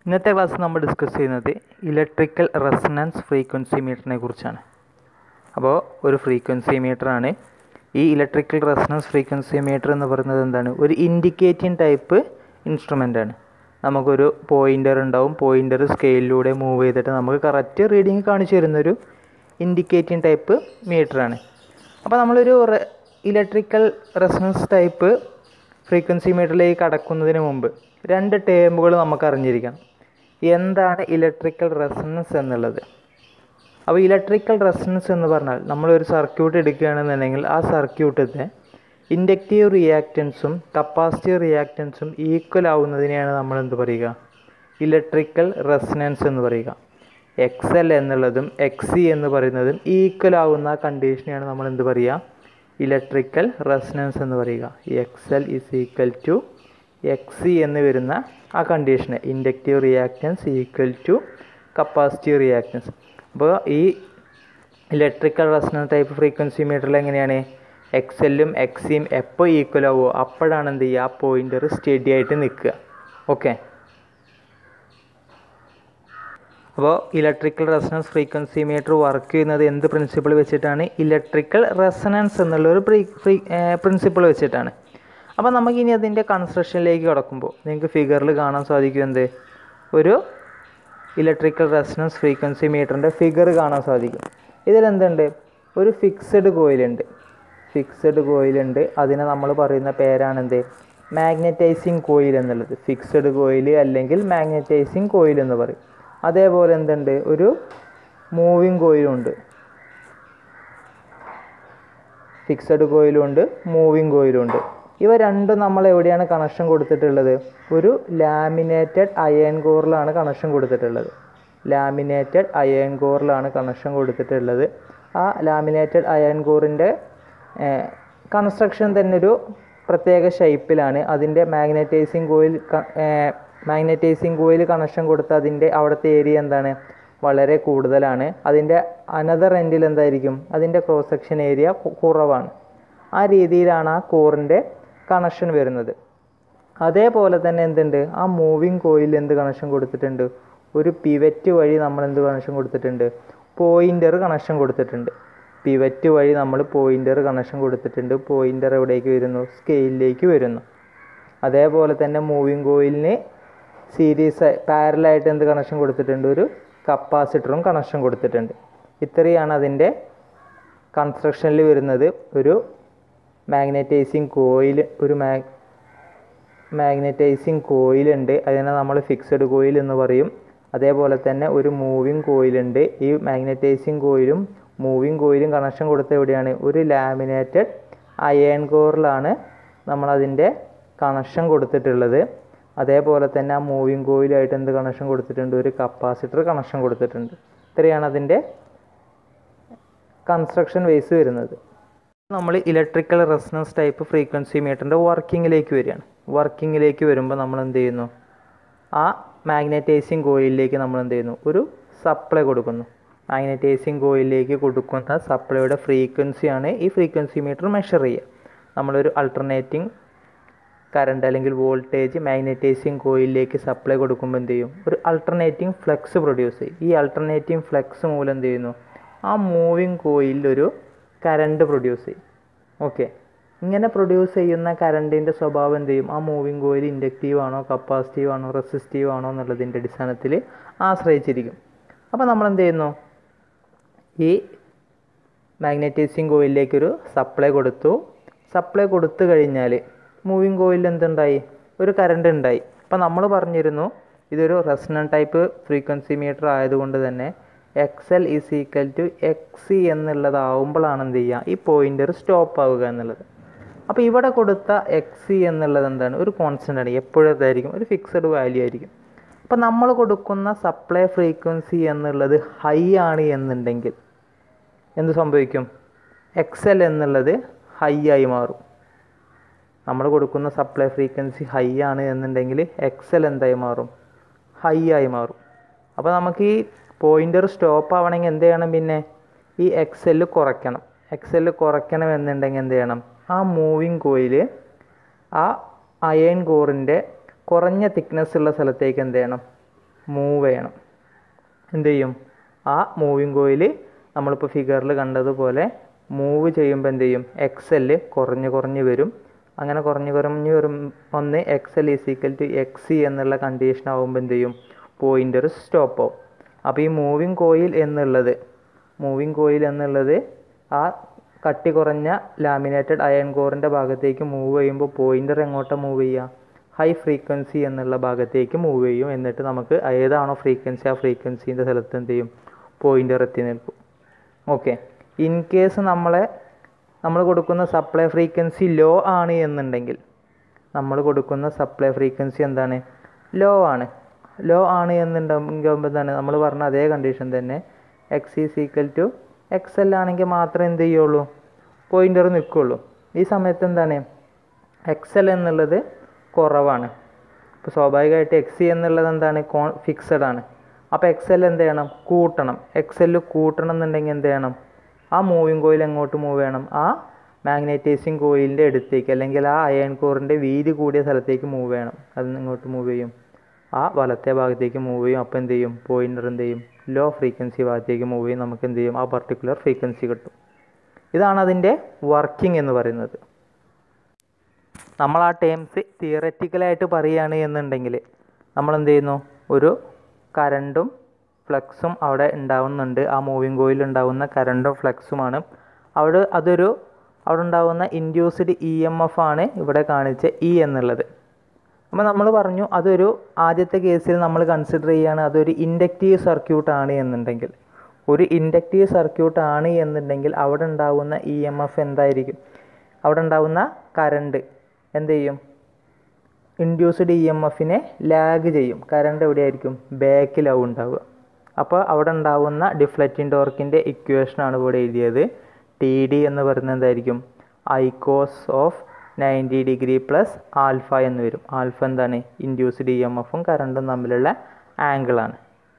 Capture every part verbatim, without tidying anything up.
ഇന്നത്തെ ക്ലാസ് നമ്മൾ ഡിസ്കസ് ചെയ്യുന്നത് ഇലക്ട്രിക്കൽ റെസൊണൻസ് ഫ്രീക്വൻസി മീറ്ററിനെ കുറിച്ചാണ്. അപ്പോൾ ഒരു ഫ്രീക്വൻസി മീറ്ററാണ്. ഈ ഇലക്ട്രിക്കൽ റെസൊണൻസ് ഫ്രീക്വൻസി മീറ്റർ എന്ന് പറയുന്നത് എന്താണ്? ഒരു ഇൻഡിക്കേറ്റിംഗ് ടൈപ്പ് ഇൻസ്ട്രുമെൻ്റ് ആണ്. നമുക്കൊരു പോയിൻ്റർ ഉണ്ടാവും. പോയിൻ്റർ സ്കെയിലിലൂടെ മൂവ് ചെയ്തിട്ട് നമുക്ക് കറക്റ്റ് റീഡിങ് കാണിച്ചു തരുന്നൊരു ഇൻഡിക്കേറ്റിംഗ് ടൈപ്പ് മീറ്ററാണ്. അപ്പോൾ നമ്മളൊരു ഇലക്ട്രിക്കൽ റെസൊണൻസ് ടൈപ്പ് ഫ്രീക്വൻസി മീറ്ററിലേക്ക് കടക്കുന്നതിന് മുമ്പ് രണ്ട് ടേമുകൾ നമുക്ക് അറിഞ്ഞിരിക്കണം. എന്താണ് ഇലക്ട്രിക്കൽ റെസൊണൻസ് എന്നുള്ളത്? അപ്പോൾ ഇലക്ട്രിക്കൽ റെസൊണൻസ് എന്ന് പറഞ്ഞാൽ നമ്മളൊരു സർക്യൂട്ട് എടുക്കുകയാണെന്നുണ്ടെങ്കിൽ ആ സർക്യൂട്ടിൻ്റെ ഇൻഡക്റ്റീവ് റിയാക്റ്റൻസും കപ്പാസിറ്റീവ് റിയാക്റ്റൻസും ഈക്വൽ ആവുന്നതിനെയാണ് നമ്മൾ എന്ത് പറയുക? ഇലക്ട്രിക്കൽ റെസൊണൻസ് എന്ന് പറയുക. എക്സ് എൽ എന്നുള്ളതും എക്സ് സി എന്ന് പറയുന്നതും ഈക്വൽ ആവുന്ന കണ്ടീഷനെയാണ് നമ്മൾ എന്ത് പറയുക? ഇലക്ട്രിക്കൽ റെസൊണൻസ് എന്ന് പറയുക. X L is equal to X C എന്ന് വരുന്ന ആ കണ്ടീഷന്, inductive reactance equal to capacitive reactance. അപ്പോൾ ഈ ഇലക്ട്രിക്കൽ റെസൊണൻസ് ടൈപ്പ് ഫ്രീക്വൻസി മീറ്ററിൽ എങ്ങനെയാണ്? എക്സ് എല്ലും എക്സ് സിയും എപ്പോൾ ഈക്വൽ ആവുമോ അപ്പോഴാണ് എന്ത് ചെയ്യുക? ആ പോയിൻ്റർ സ്റ്റഡി ആയിട്ട് നിൽക്കുക. ഓക്കെ. അപ്പോൾ electrical resonance frequency meter work ചെയ്യുന്നത് എന്ത് പ്രിൻസിപ്പിൾ വെച്ചിട്ടാണ്? ഇലക്ട്രിക്കൽ റെസൊണൻസ് എന്നുള്ളൊരു ഫ്രീ ഫ്രീ പ്രിൻസിപ്പിൾ വെച്ചിട്ടാണ്. അപ്പോൾ നമുക്കിനി അതിൻ്റെ കൺസ്ട്രക്ഷനിലേക്ക് കടക്കുമ്പോൾ നിങ്ങൾക്ക് ഫിഗറിൽ കാണാൻ സാധിക്കും എന്ത്? ഒരു ഇലക്ട്രിക്കൽ റെസൊണൻസ് ഫ്രീക്വൻസി മീറ്ററിൻ്റെ ഫിഗർ കാണാൻ സാധിക്കും. ഇതിലെന്തുണ്ട്? ഒരു ഫിക്സഡ് കോയിലുണ്ട്. ഫിക്സഡ് കോയിലുണ്ട് അതിനെ നമ്മൾ പറയുന്ന പേരാണെന്ത്? മാഗ്നറ്റൈസിങ് കോയിൽ എന്നുള്ളത്. ഫിക്സഡ് കോയിൽ അല്ലെങ്കിൽ മാഗ്നറ്റൈസിങ് കോയിൽ എന്ന് പറയും. അതേപോലെ എന്തുണ്ട്? ഒരു മൂവിങ് കോയിലും ഉണ്ട്. ഫിക്സഡ് കോയിലും ഉണ്ട്, മൂവിങ് കോയിലും ഉണ്ട്. ഇവ രണ്ടും നമ്മൾ എവിടെയാണ് കണക്ഷൻ കൊടുത്തിട്ടുള്ളത്? ഒരു ലാമിനേറ്റഡ് അയൺ കോറിലാണ് കണക്ഷൻ കൊടുത്തിട്ടുള്ളത്. ലാമിനേറ്റഡ് അയൺ കോറിലാണ് കണക്ഷൻ കൊടുത്തിട്ടുള്ളത്. ആ ലാമിനേറ്റഡ് അയൺ കോറിൻ്റെ കൺസ്ട്രക്ഷൻ തന്നെ ഒരു പ്രത്യേക ഷേപ്പിലാണ്. അതിൻ്റെ magnetising coil magnetising coil connection കൊടുത്ത അതിൻ്റെ അവിടുത്തെ ഏരിയ എന്താണ്? വളരെ കൂടുതലാണ്. അതിൻ്റെ അനദർ എൻഡിൽ എന്തായിരിക്കും? അതിൻ്റെ ക്രോസ് സെക്ഷൻ ഏരിയ കുറവാണ്. ആ രീതിയിലാണ് ആ കോറിൻ്റെ കണക്ഷൻ വരുന്നത്. അതേപോലെ തന്നെ എന്തുണ്ട്? ആ മൂവിങ് കോയിൽ എന്ത് കണക്ഷൻ കൊടുത്തിട്ടുണ്ട്? ഒരു പിവറ്റ് വഴി നമ്മൾ എന്ത് കണക്ഷൻ കൊടുത്തിട്ടുണ്ട്? പോയിൻ്റർ കണക്ഷൻ കൊടുത്തിട്ടുണ്ട്. പിവറ്റ് വഴി നമ്മൾ പോയിൻ്റർ കണക്ഷൻ കൊടുത്തിട്ടുണ്ട്. പോയിൻ്റർ എവിടേക്ക് വരുന്നു? സ്കെയിലിലേക്ക് വരുന്നു. അതേപോലെ തന്നെ മൂവിങ് കോയിലിന് സീരീസ് പാരലായിട്ട് എന്ത് കണക്ഷൻ കൊടുത്തിട്ടുണ്ട്? ഒരു കപ്പാസിറ്ററും കണക്ഷൻ കൊടുത്തിട്ടുണ്ട്. ഇത്രയാണ് അതിൻ്റെ കൺസ്ട്രക്ഷനിൽ വരുന്നത്. ഒരു മാഗ്നറ്റൈസിങ് കോയിൽ ഒരു മാഗ് മാഗ്നറ്റൈസിങ് കോയിലുണ്ട്. അതിനെ നമ്മൾ ഫിക്സഡ് കോയിൽ എന്ന് പറയും. അതേപോലെ തന്നെ ഒരു മൂവിങ് കോയിലുണ്ട്. ഈ മാഗ്നറ്റൈസിങ് കോയിലും മൂവിങ് കോയിലും കണക്ഷൻ കൊടുത്ത എവിടെയാണ്? ഒരു ലാമിനേറ്റഡ് അയൺ കോറിലാണ് നമ്മളതിൻ്റെ കണക്ഷൻ കൊടുത്തിട്ടുള്ളത്. അതേപോലെ തന്നെ ആ മൂവിങ് കോയിലായിട്ട് എന്ത് കണക്ഷൻ കൊടുത്തിട്ടുണ്ട്? ഒരു കപ്പാസിറ്റർ കണക്ഷൻ കൊടുത്തിട്ടുണ്ട്. ഇത്രയാണ് അതിൻ്റെ കൺസ്ട്രക്ഷൻ വൈസ് വരുന്നത്. നമ്മൾ ഇലക്ട്രിക്കൽ റെസൊണൻസ് ടൈപ്പ് ഫ്രീക്വൻസി മീറ്ററിൻ്റെ വർക്കിങ്ങിലേക്ക് വരികയാണ്. വർക്കിങ്ങിലേക്ക് വരുമ്പോൾ നമ്മൾ എന്ത് ചെയ്യുന്നു? ആ മാഗ്നറ്റൈസിങ് കോയിലിലേക്ക് നമ്മൾ എന്ത് ചെയ്യുന്നു? ഒരു സപ്ലൈ കൊടുക്കുന്നു. മാഗ്നറ്റൈസിങ് കോയിലിലേക്ക് കൊടുക്കുന്ന സപ്ലൈയുടെ ഫ്രീക്വൻസിയാണ് ഈ ഫ്രീക്വൻസി മീറ്റർ മെഷർ ചെയ്യുക. നമ്മളൊരു അൾട്ടർനേറ്റിംഗ് കറണ്ട് അല്ലെങ്കിൽ വോൾട്ടേജ് മാഗ്നറ്റൈസിങ് കോയിലിലേക്ക് സപ്ലൈ കൊടുക്കുമ്പോൾ എന്ത് ചെയ്യും? ഒരു അൾട്ടർനേറ്റിംഗ് ഫ്ലക്സ് പ്രൊഡ്യൂസ് ചെയ്യും. ഈ അൾട്ടർനേറ്റിംഗ് ഫ്ലക്സ് മൂലം എന്ത് ചെയ്യുന്നു? ആ മൂവിങ് കോയിലൊരു കറണ്ട് പ്രൊഡ്യൂസ് ചെയ്യും. ഓക്കെ. ഇങ്ങനെ പ്രൊഡ്യൂസ് ചെയ്യുന്ന കറണ്ടിൻ്റെ സ്വഭാവം എന്ത് ചെയ്യും? ആ മൂവിങ് കോയിൽ ഇൻഡക്റ്റീവ് ആണോ കപ്പാസിറ്റീവ് ആണോ റെസിസ്റ്റീവ് ആണോ എന്നുള്ളതിൻ്റെ അടിസ്ഥാനത്തിൽ ആശ്രയിച്ചിരിക്കും. അപ്പോൾ നമ്മൾ എന്ത് ചെയ്യുന്നു? ഈ മാഗ്നറ്റൈസിങ് കോയിലിലേക്കൊരു സപ്ലൈ കൊടുത്തു. സപ്ലൈ കൊടുത്തു കഴിഞ്ഞാൽ മൂവിങ് കോയിലിൽ എന്തുണ്ടായി? ഒരു കറണ്ട് ഉണ്ടായി. അപ്പോൾ നമ്മൾ പറഞ്ഞിരുന്നു ഇതൊരു റെസൊണൻസ് ടൈപ്പ് ഫ്രീക്വൻസി മീറ്റർ ആയതുകൊണ്ട് തന്നെ X L is equal to X C എന്നുള്ളതാവുമ്പോഴാണ് എന്ത് ചെയ്യുക? ഈ പോയിൻ്റർ സ്റ്റോപ്പ് ആവുക എന്നുള്ളത്. അപ്പോൾ ഇവിടെ കൊടുത്ത എക്സ് സി എന്നുള്ളത് എന്താണ്? ഒരു കോൺസ്റ്റൻ്റ് ആണ്. എപ്പോഴത്തായിരിക്കും? ഒരു ഫിക്സഡ് വാല്യൂ ആയിരിക്കും. അപ്പോൾ നമ്മൾ കൊടുക്കുന്ന സപ്ലൈ ഫ്രീക്വൻസി എന്നുള്ളത് ഹൈ ആണ് എന്നുണ്ടെങ്കിൽ എന്ത് സംഭവിക്കും? എക്സ് എൽ എന്നുള്ളത് ഹൈ ആയി മാറും. നമ്മൾ കൊടുക്കുന്ന സപ്ലൈ ഫ്രീക്വൻസി ഹൈ ആണ് എന്നുണ്ടെങ്കിൽ എക്സ് എൽ എന്തായി മാറും? ഹൈ ആയി മാറും. അപ്പോൾ നമുക്ക് ഈ പോയിൻ്റർ സ്റ്റോപ്പ് ആവണമെങ്കിൽ എന്ത് ചെയ്യണം? പിന്നെ ഈ എക്സ് എൽ കുറയ്ക്കണം. എക്സ് എൽ കുറയ്ക്കണം എന്നുണ്ടെങ്കിൽ എന്ത് ചെയ്യണം? ആ മൂവിങ് കോയിൽ ആ അയൺ കോറിൻ്റെ കുറഞ്ഞ തിക്നെസ് ഉള്ള സ്ഥലത്തേക്ക് എന്ത് ചെയ്യണം? മൂവ് ചെയ്യണം. എന്ത് ചെയ്യും? ആ മൂവിങ് കോയിൽ നമ്മളിപ്പോൾ ഫിഗറിൽ കണ്ടതുപോലെ മൂവ് ചെയ്യുമ്പോൾ എന്ത് ചെയ്യും? എക്സ് എൽ കുറഞ്ഞ് കുറഞ്ഞ് വരും. അങ്ങനെ കുറഞ്ഞ് കുറഞ്ഞ് വരും ഒന്ന് X L is equal to X C എന്നുള്ള കണ്ടീഷൻ ആകുമ്പോൾ എന്ത് ചെയ്യും? പോയിൻ്റർ സ്റ്റോപ്പ് ആവും. അപ്പോൾ ഈ മൂവിങ് കോയിൽ എന്നുള്ളത് മൂവിങ് കോയിൽ എന്നുള്ളത് ആ കട്ടി കുറഞ്ഞ ലാമിനേറ്റഡ് അയൺ കോറിൻ്റെ ഭാഗത്തേക്ക് മൂവ് ചെയ്യുമ്പോൾ പോയിൻ്റർ എങ്ങോട്ടാണ് മൂവ് ചെയ്യുക? ഹൈ ഫ്രീക്വൻസി എന്നുള്ള ഭാഗത്തേക്ക് മൂവ് ചെയ്യും. എന്നിട്ട് നമുക്ക് ഏതാണോ ഫ്രീക്വൻസി ആ ഫ്രീക്വൻസീൻ്റെ സ്ഥലത്ത് എന്ത് ചെയ്യും? പോയിൻ്റർ എത്തി നിൽക്കും. ഓക്കെ. ഇൻ കേസ് നമ്മളെ നമ്മൾ കൊടുക്കുന്ന സപ്ലൈ ഫ്രീക്വൻസി ലോ ആണ് എന്നുണ്ടെങ്കിൽ നമ്മൾ കൊടുക്കുന്ന സപ്ലൈ ഫ്രീക്വൻസി എന്താണ്? ലോ ആണ്. ലോ ആണ് എന്നുണ്ടാകുമ്പോൾ എന്താണ്? നമ്മൾ പറഞ്ഞ അതേ കണ്ടീഷൻ തന്നെ X is equal to X L ആണെങ്കിൽ മാത്രമേ എന്ത് ചെയ്യുള്ളൂ? പോയിൻ്റർ നിൽക്കുള്ളൂ. ഈ സമയത്ത് എന്താണ്? എക്സ് എൽ എന്നുള്ളത് കുറവാണ്. ഇപ്പോൾ സ്വാഭാവികമായിട്ട് എക്സ് സി എന്നുള്ളത് എന്താണ്? കോ ഫിക്സഡ് ആണ്. അപ്പോൾ എക്സ് എൽ എന്ത് ചെയ്യണം? കൂട്ടണം. എക്സ് എൽ കൂട്ടണം എന്നുണ്ടെങ്കിൽ എന്ത് ചെയ്യണം? ആ മൂവിങ് കോയിൽ എങ്ങോട്ട് മൂവ് ചെയ്യണം? ആ മാഗ്നറ്റൈസിങ് കോയിലിൻ്റെ അടുത്തേക്ക്, അല്ലെങ്കിൽ ആ അയൺ കോറിൻ്റെ വീതി കൂടിയ സ്ഥലത്തേക്ക് മൂവ് ചെയ്യണം. അത് ഇങ്ങോട്ട് മൂവ് ചെയ്യും? ആ വലത്തെ ഭാഗത്തേക്ക് മൂവ് ചെയ്യും. അപ്പോൾ എന്ത് ചെയ്യും? പോയിൻ്റർ എന്ത് ചെയ്യും? ലോ ഫ്രീക്വൻസി ഭാഗത്തേക്ക് മൂവ് ചെയ്യും. നമുക്ക് എന്ത് ചെയ്യും? ആ പർട്ടിക്കുലർ ഫ്രീക്വൻസി കിട്ടും. ഇതാണ് അതിൻ്റെ വർക്കിംഗ് എന്ന് പറയുന്നത്. നമ്മൾ ആ ടേംസ് തിയററ്റിക്കലായിട്ട് പറയുകയാണ് എന്നുണ്ടെങ്കിൽ നമ്മൾ എന്ത് ചെയ്യുന്നു? ഒരു കറണ്ടും ഫ്ലക്സും അവിടെ ഉണ്ടാവുന്നുണ്ട്. ആ മൂവിങ് കോയിൽ ഉണ്ടാകുന്ന കറണ്ടും ഫ്ലക്സുമാണ് അവിടെ അതൊരു അവിടെ ഉണ്ടാകുന്ന ഇൻഡ്യൂസ്ഡ് ഇ എം എഫ് ആണ് ഇവിടെ കാണിച്ച ഇ എന്നുള്ളത്. അപ്പോൾ നമ്മൾ പറഞ്ഞു അതൊരു ആദ്യത്തെ കേസിൽ നമ്മൾ കൺസിഡർ ചെയ്യുകയാണ് അതൊരു ഇൻഡക്റ്റീവ് സർക്യൂട്ട് ആണ് എന്നുണ്ടെങ്കിൽ ഒരു ഇൻഡക്റ്റീവ് സർക്യൂട്ട് ആണ് എന്നുണ്ടെങ്കിൽ അവിടെ ഉണ്ടാകുന്ന ഇ എം എഫ് എന്തായിരിക്കും? അവിടെ ഉണ്ടാകുന്ന കറണ്ട് എന്ത് ചെയ്യും? ഇൻഡ്യൂസ്ഡ് ഇ എം എഫിനെ ലാഗ് ചെയ്യും. കറണ്ട് എവിടെയായിരിക്കും? ബാക്കിലാവും ഉണ്ടാവുക. അപ്പോൾ അവിടെ ഉണ്ടാകുന്ന ഡിഫ്ലക്റ്റിംഗ് ടോർക്കിൻ്റെ ഇക്വേഷനാണ് ഇവിടെ എഴുതിയത്. ടി ഡി എന്ന് പറയുന്നത് എന്തായിരിക്കും? I cos of ninety degree plus alpha എന്ന് വരും. ആൽഫ എന്താണ്? ഇൻഡ്യൂസ്ഡ് ഇ എം എഫും കറണ്ടും തമ്മിലുള്ള ആംഗിളാണ്.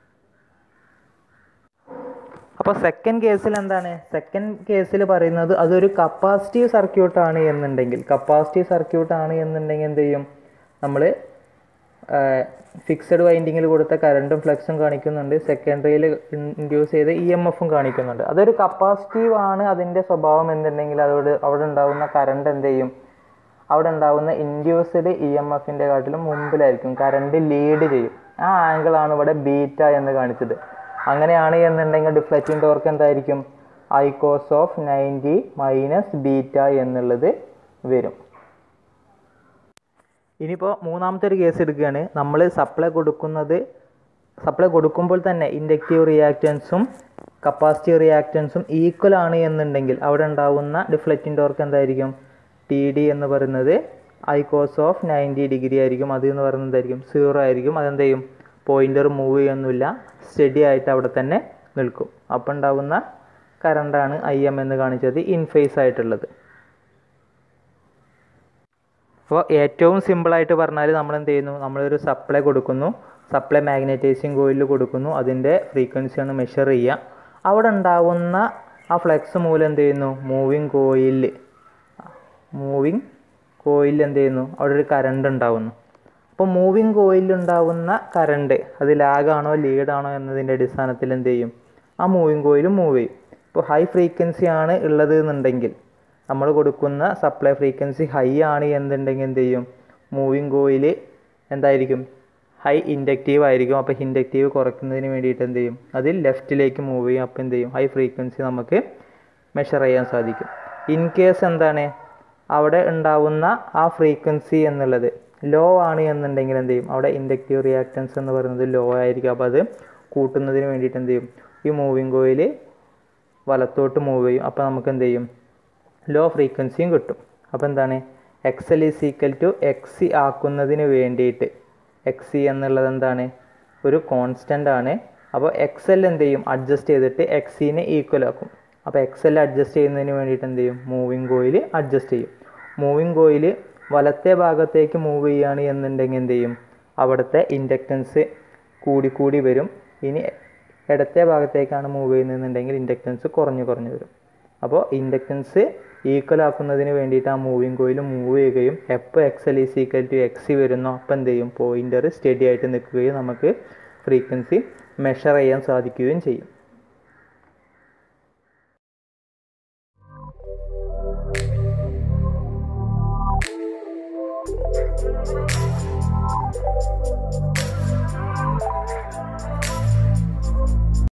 അപ്പോൾ സെക്കൻഡ് കേസിൽ എന്താണ്? സെക്കൻഡ് കേസിൽ പറയുന്നത് അതൊരു കപ്പാസിറ്റീവ് സർക്യൂട്ടാണ് എന്നുണ്ടെങ്കിൽ കപ്പാസിറ്റീവ് സർക്യൂട്ടാണ് എന്നുണ്ടെങ്കിൽ എന്ത് ചെയ്യും? നമ്മൾ ഫിക്സഡ് വൈൻഡിങ്ങിൽ കൊടുത്ത കറണ്ടും ഫ്ലക്സും കാണിക്കുന്നുണ്ട്. സെക്കൻഡറിയിൽ ഇൻഡ്യൂസ് ചെയ്ത ഇ എം എഫും കാണിക്കുന്നുണ്ട്. അതൊരു കപ്പാസിറ്റീവ് ആണ് അതിൻ്റെ സ്വഭാവം എന്നുണ്ടെങ്കിൽ അതോട് അവിടെ ഉണ്ടാകുന്ന കറണ്ട് എന്ത് ചെയ്യും? അവിടെ ഉണ്ടാകുന്ന ഇൻഡ്യൂസ്ഡ് ഇ എം എഫിൻ്റെ കാട്ടിലും മുമ്പിലായിരിക്കും. കറണ്ട് ലീഡ് ചെയ്യും. ആ ആംഗിളാണ് ഇവിടെ ബീറ്റ എന്ന് കാണിച്ചത്. അങ്ങനെയാണ് എന്നുണ്ടെങ്കിൽ ഡിഫ്ലക്റ്റിംഗ് ടോർക്ക് എന്തായിരിക്കും? I cos of ninety minus beta എന്നുള്ളത് വരും. ഇനിയിപ്പോൾ മൂന്നാമത്തെ ഒരു കേസ് എടുക്കുകയാണ്. നമ്മൾ സപ്ലൈ കൊടുക്കുന്നത് സപ്ലൈ കൊടുക്കുമ്പോൾ തന്നെ ഇൻഡക്റ്റീവ് റിയാക്റ്റൻസും കപ്പാസിറ്റീവ് റിയാക്റ്റൻസും ഈക്വൽ ആണ് എന്നുണ്ടെങ്കിൽ അവിടെ ഉണ്ടാകുന്ന ഡിഫ്ലക്റ്റിംഗ് ടോർക്ക് എന്തായിരിക്കും? ടി ഡി എന്ന് പറയുന്നത് I cos of ninety degree ആയിരിക്കും. അത് എന്ന് പറയുന്നത് എന്തായിരിക്കും? സീറോ ആയിരിക്കും. അതെന്ത് ചെയ്യും? പോയിൻ്റർ മൂവ് ചെയ്യൊന്നുമില്ല, സ്റ്റഡി ആയിട്ട് അവിടെ തന്നെ നിൽക്കും. അപ്പം ഉണ്ടാകുന്ന കറണ്ടാണ് ഐ എം എന്ന് കാണിച്ചത്, ഇൻ ഫേസ് ആയിട്ടുള്ളത്. അപ്പോൾ ഏറ്റവും സിമ്പിളായിട്ട് പറഞ്ഞാൽ നമ്മൾ എന്ത് ചെയ്യുന്നു? നമ്മളൊരു സപ്ലൈ കൊടുക്കുന്നു. സപ്ലൈ മാഗ്നറ്റൈസിങ് കോയിലിൽ കൊടുക്കുന്നു. അതിൻ്റെ ഫ്രീക്വൻസിയാണ് മെഷർ ചെയ്യുക. അവിടെ ഉണ്ടാകുന്ന ആ ഫ്ലക്സ് മൂലം എന്ത് ചെയ്യുന്നു? മൂവിങ് കോയിലിൽ മൂവിങ് കോയിലിൽ എന്ത് ചെയ്യുന്നു? അവിടെ ഒരു കറണ്ട് ഉണ്ടാകുന്നു. അപ്പോൾ മൂവിങ് കോയിലിൽ ഉണ്ടാകുന്ന കറണ്ട് അത് ലാഗാണോ ലീഡാണോ എന്നതിൻ്റെ അടിസ്ഥാനത്തിൽ എന്ത് ചെയ്യും? ആ മൂവിങ് കോയിൽ മൂവ് ചെയ്യും. ഇപ്പോൾ ഹൈ ഫ്രീക്വൻസി ആണ് ഉള്ളത് എന്നുണ്ടെങ്കിൽ നമ്മൾ കൊടുക്കുന്ന സപ്ലൈ ഫ്രീക്വൻസി ഹൈ ആണ് എന്നുണ്ടെങ്കിൽ എന്ത് ചെയ്യും? മൂവിങ് കോയിൽ എന്തായിരിക്കും? ഹൈ ഇൻഡക്റ്റീവ് ആയിരിക്കും. അപ്പോൾ ഇൻഡക്റ്റീവ് കുറയ്ക്കുന്നതിന് വേണ്ടിയിട്ട് എന്ത് ചെയ്യും? അത് ലെഫ്റ്റിലേക്ക് മൂവ് ചെയ്യും. അപ്പോൾ എന്ത് ചെയ്യും? ഹൈ ഫ്രീക്വൻസി നമുക്ക് മെഷർ ചെയ്യാൻ സാധിക്കും. ഇൻ കേസ് എന്താണ്? അവിടെ ഉണ്ടാവുന്ന ആ ഫ്രീക്വൻസി എന്നുള്ളത് ലോ ആണ് എന്നുണ്ടെങ്കിൽ എന്ത് ചെയ്യും? അവിടെ ഇൻഡക്റ്റീവ് റിയാക്റ്റൻസ് എന്ന് പറയുന്നത് ലോ ആയിരിക്കും. അപ്പോൾ അത് കൂട്ടുന്നതിന് വേണ്ടിയിട്ട് എന്ത് ചെയ്യും? ഈ മൂവിങ് കോയിൽ വലത്തോട്ട് മൂവ് ചെയ്യും. അപ്പോൾ നമുക്ക് എന്ത് ചെയ്യും? ലോ ഫ്രീക്വൻസിയും കിട്ടും. അപ്പോൾ എന്താണ്? X L is equal to X C ആക്കുന്നതിന് വേണ്ടിയിട്ട് എക്സ് സി എന്നുള്ളത് എന്താണ്? ഒരു കോൺസ്റ്റൻ്റ് ആണ്. അപ്പോൾ എക്സ് എൽ എന്ത് ചെയ്യും? അഡ്ജസ്റ്റ് ചെയ്തിട്ട് എക്സ് സിനെ ഈക്വൽ ആക്കും. അപ്പോൾ എക്സ് എൽ അഡ്ജസ്റ്റ് ചെയ്യുന്നതിന് വേണ്ടിയിട്ട് എന്ത് ചെയ്യും? മൂവിങ് കോയിൽ അഡ്ജസ്റ്റ് ചെയ്യും. മൂവിങ് കോയിൽ വലത്തെ ഭാഗത്തേക്ക് മൂവ് ചെയ്യുകയാണ് എന്നുണ്ടെങ്കിൽ എന്ത് ചെയ്യും? അവിടുത്തെ ഇൻഡക്റ്റൻസ് കൂടിക്കൂടി വരും. ഇനി ഇടത്തെ ഭാഗത്തേക്കാണ് മൂവ് ചെയ്യുന്നതെന്നുണ്ടെങ്കിൽ ഇൻഡക്റ്റൻസ് കുറഞ്ഞു കുറഞ്ഞു വരും. അപ്പോൾ ഇൻഡക്റ്റൻസ് ഈക്വൽ ആക്കുന്നതിന് വേണ്ടിയിട്ട് ആ മൂവിങ് കോയിൽ മൂവ് ചെയ്യുകയും എപ്പോൾ X L is equal to X C വരുന്നോ അപ്പോൾ എന്ത് ചെയ്യും? പോയിൻ്റർ സ്റ്റഡി ആയിട്ട് നിൽക്കുകയും നമുക്ക് ഫ്രീക്വൻസി മെഷർ ചെയ്യാൻ സാധിക്കുകയും ചെയ്യും.